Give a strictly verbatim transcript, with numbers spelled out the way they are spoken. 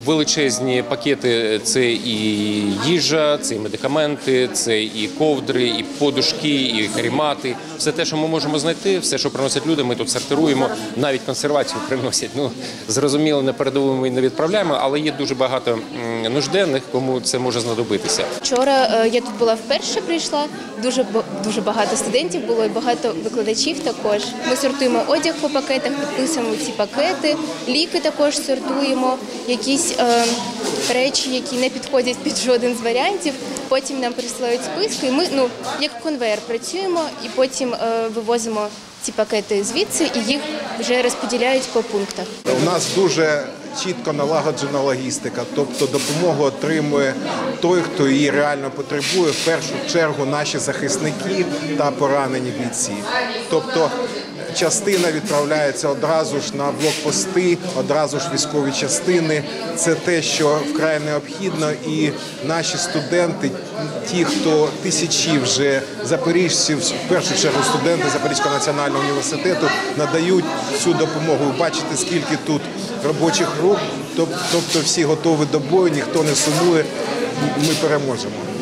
Величезні пакети – це і їжа, це і медикаменти, це і ковдри, і подушки, і каремати. Все те, що ми можемо знайти, все, що приносять люди, ми тут сортируємо, навіть консервацію приносять. Ну, зрозуміло, на передову ми не відправляємо, але є дуже багато нужденних, кому це може знадобитися. Вчора я тут була вперше, прийшла, дуже, дуже багато студентів було і багато викладачів також. Ми сортуємо одяг по пакетах, підписуємо ці пакети, ліки також сортуємо, якісь Е, речі, які не підходять під жоден з варіантів, потім нам присилають списки, і ми, ну, як конвейер працюємо, і потім е, вивозимо ці пакети звідси, і їх вже розподіляють по пунктах. У нас дуже чітко налагоджена логістика, тобто допомогу отримує той, хто її реально потребує, в першу чергу наші захисники та поранені бійці. Тобто частина відправляється одразу ж на блокпости, одразу ж військові частини. Це те, що вкрай необхідно, і наші студенти, ті, хто тисячі вже запоріжців, в першу чергу студенти Запорізького національного університету, надають цю допомогу. Ви бачите, скільки тут робочих рук, тобто всі готові до бою, ніхто не сумує, ми переможемо.